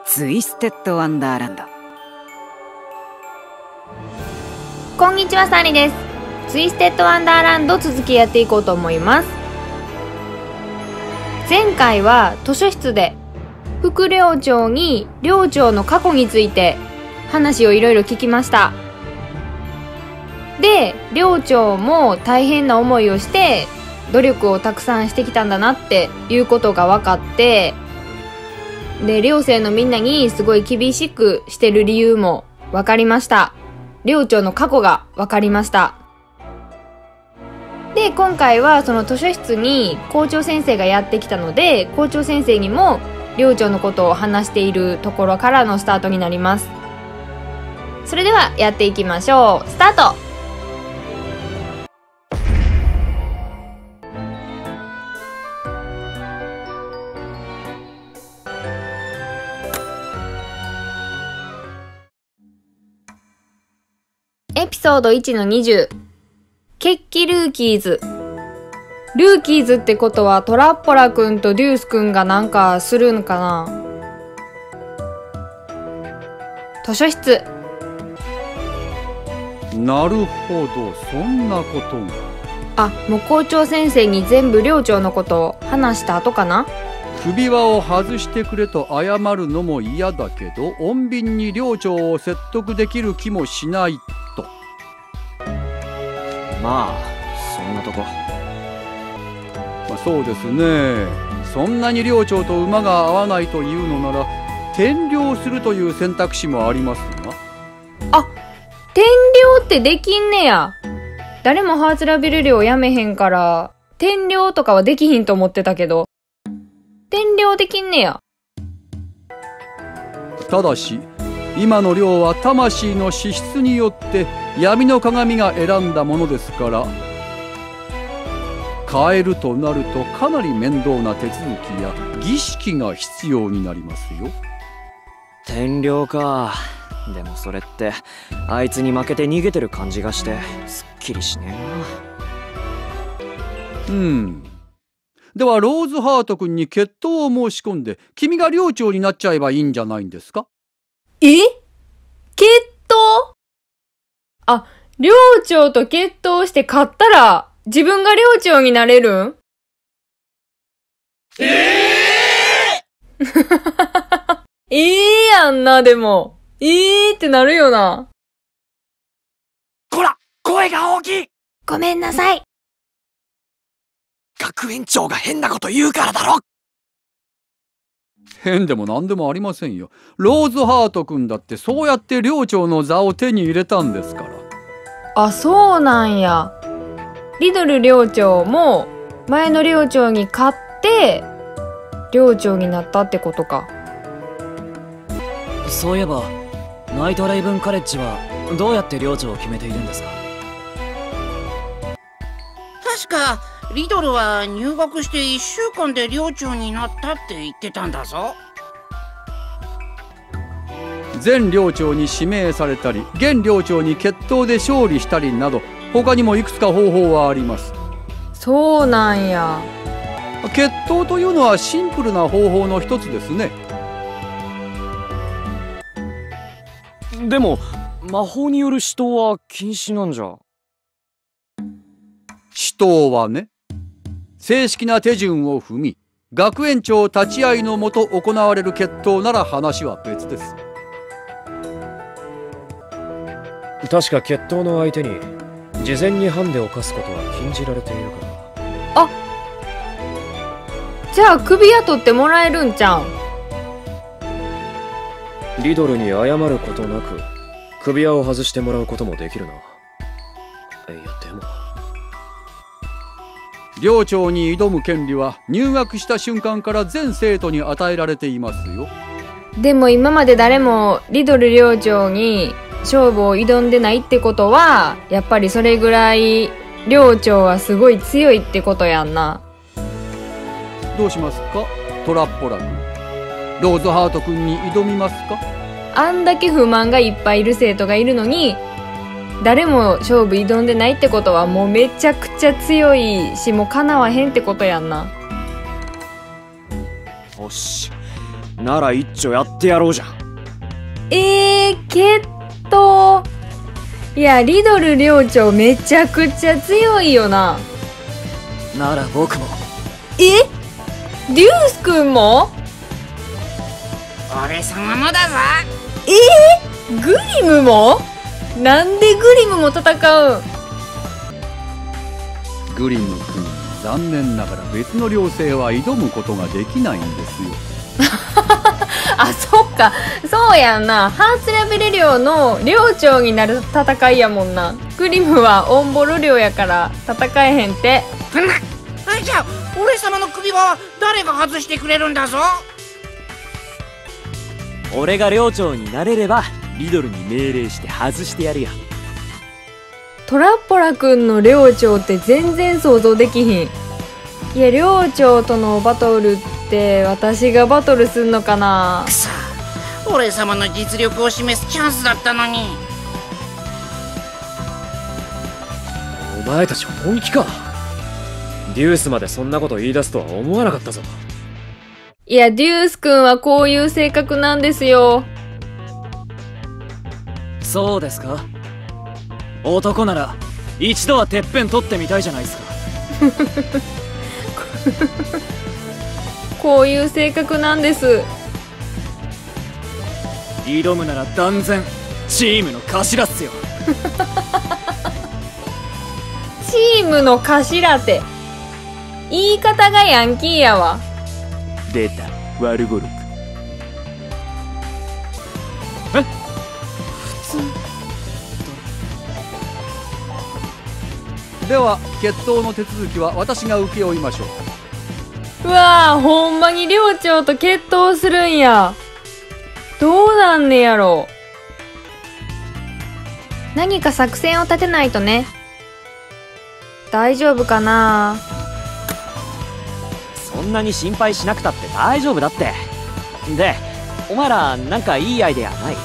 ツイステッドワンダーランド。 こんにちは、サニーです。ツイステッドワンダーランド続きやっていこうと思います。前回は図書室で副寮長に寮長の過去について話をいろいろ聞きました。で、寮長も大変な思いをして努力をたくさんしてきたんだなっていうことが分かって、で、寮生のみんなにすごい厳しくしてる理由も分かりました。寮長の過去が分かりました。で、今回はその図書室に校長先生がやってきたので、校長先生にも寮長のことを話しているところからのスタートになります。それではやっていきましょう。スタート。エピソード1の20、決起ルーキーズ。ルーキーズってことはトラッポラくんとデュースくんがなんかするんかな。図書室。 なるほど、そんなことが。 あ、もう校長先生に全部寮長のことを話した後かな。 首輪を外してくれと謝るのも嫌だけど、穏便に寮長を説得できる気もしないと。 まあそんなとこ。 そうですね。そんなに寮長と馬が合わないというのなら転寮するという選択肢もありますが。 あ、転寮ってできんねや。誰もハーツラビル寮やめへんから転寮とかはできひんと思ってたけど、転寮できんねや。ただし今の寮は魂の資質によって闇の鏡が選んだものですから、変えるとなるとかなり面倒な手続きや儀式が必要になりますよ。 転寮か。でもそれってあいつに負けて逃げてる感じがしてすっきりしねえな。 ではローズハート君に決闘を申し込んで君が寮長になっちゃえばいいんじゃないんですか。 決闘？あ、寮長と決闘して勝ったら自分が寮長になれるん？やんな、でも。ってなるよな。 こら、声が大きい。 ごめんなさい。 学園長が変なこと言うからだろ。 変でも何でもありませんよ。ローズハート君だってそうやって寮長の座を手に入れたんですから。 あ、そうなんや。リドル寮長も前の寮長に勝って寮長になったってことか。 そういえばナイトレイブンカレッジはどうやって寮長を決めているんですか。 確かリドルは入学して1週間で寮長になったって言ってたんだぞ。 前寮長に指名されたり現寮長に決闘で勝利したりなど、他にもいくつか方法はあります。 そうなんや。 決闘というのはシンプルな方法の一つですね。 でも魔法による死闘は禁止なんじゃ。 死闘はね、正式な手順を踏み学園長立ち会いのもと行われる決闘なら話は別です。 確か決闘の相手に事前にハンデを課すことは禁じられているから。 あ、じゃあ首輪取ってもらえるんちゃうん。 リドルに謝ることなく首輪を外してもらうこともできるな。いやでも寮長に挑む権利は入学した瞬間から全生徒に与えられていますよ。 でも今まで誰もリドル寮長に勝負を挑んでないってことは、やっぱりそれぐらい寮長はすごい強いってことやんな。 どうしますか、トラッポラ君。ローズハート君に挑みますか。 あんだけ不満がいっぱいいる生徒がいるのに誰も勝負挑んでないってことはもうめちゃくちゃ強いし、もう叶わへんってことやんな。 よし、 なら一丁やってやろうじゃん。 決闘。いや、リドル寮長めちゃくちゃ強いよな。 なら僕も。 デュースくんも？ 俺様もだぞ。 グリムも？なんでグリムも戦うん？ グリム君、残念ながら別の寮生は挑むことができないんですよ。 あ、そっか。そうやんな。ハーツラベル寮の寮長になる戦いやもんな。グリムはオンボロ寮やから戦えへんって。 じゃあ俺様の首は誰が外してくれるんだぞ。 俺が寮長になれればリドルに命令して外してやるよ。 トラッポラくんの寮長って全然想像できひん。いや、寮長とのバトルって私がバトルすんのかな。 くそ、俺様の実力を示すチャンスだったのに。 お前たち本気か。デュースまでそんなこと言い出すとは思わなかったぞ。 いや、デュースくんはこういう性格なんですよ。 そうですか。男なら一度はてっぺん取ってみたいじゃないですか。 こういう性格なんです。 挑むなら断然チームの頭っすよ。 チームの頭って、言い方がヤンキーやわ。 出た、悪語録。 では決闘の手続きは私が請け負いましょう。 うわぁ、ほんまに寮長と決闘するんや。どうなんねやろ。何か作戦を立てないとね。大丈夫かな。 そんなに心配しなくたって大丈夫だって。で、お前らなんかいいアイデアない？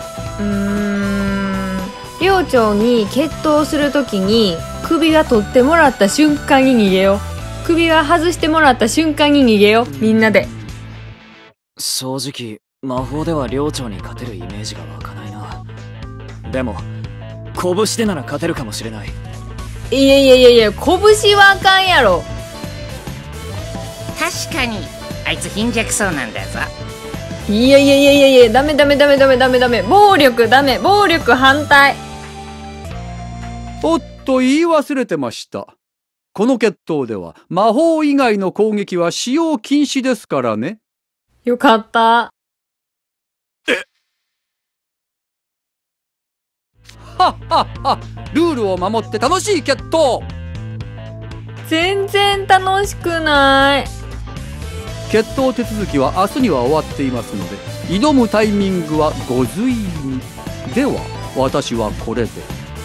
寮長に決闘するときに首輪取ってもらった瞬間に逃げよう。首輪外してもらった瞬間に逃げよう。みんなで。 正直魔法では寮長に勝てるイメージが湧かないな。でも拳でなら勝てるかもしれない。 いや、拳はあかんやろ。 確かにあいつ貧弱そうなんだぞ。 いや、ダメ。暴力ダメ。暴力反対。 おっと、言い忘れてました。この決闘では魔法以外の攻撃は使用禁止ですからね。 よかった。 ルールを守って楽しい決闘。 全然楽しくない。 決闘手続きは明日には終わっていますので、挑むタイミングはご随意に。では私はこれで。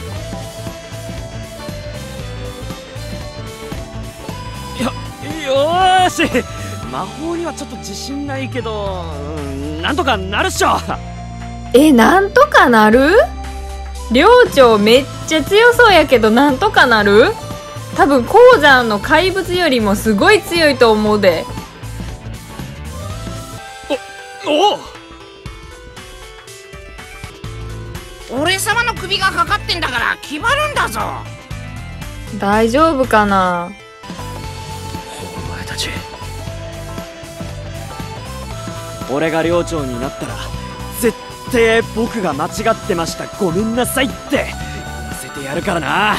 よーし、魔法にはちょっと自信ないけど、なんとかなるっしょ。 なんとかなる？寮長めっちゃ強そうやけどなんとかなる？多分鉱山の怪物よりもすごい強いと思うで。 俺様の首がかかってんだから決まるんだぞ。 大丈夫かな。 お前たち。 俺が寮長になったら絶対僕が間違ってました、ごめんなさいって言わせてやるからな。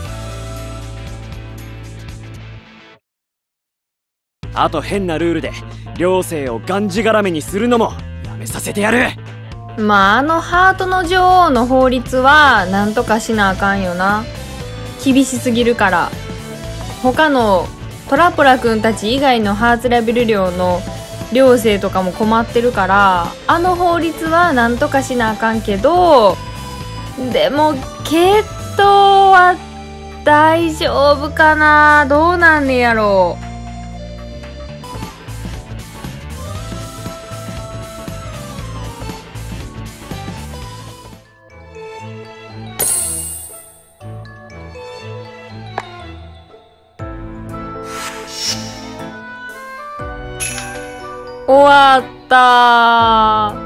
あと変なルールで寮生をがんじがらめにするのもやめさせてやる。 まあハートの女王の法律はなんとかしなあかんよな。厳しすぎるから。他のトラポラくんたち以外のハーツラビル寮の寮生とかも困ってるから、あの法律はなんとかしなあかんけど、でも決闘は大丈夫かな。どうなんねやろう。 終わった。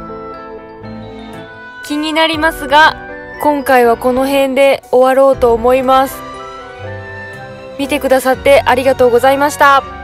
気になりますが、今回はこの辺で終わろうと思います。見てくださってありがとうございました。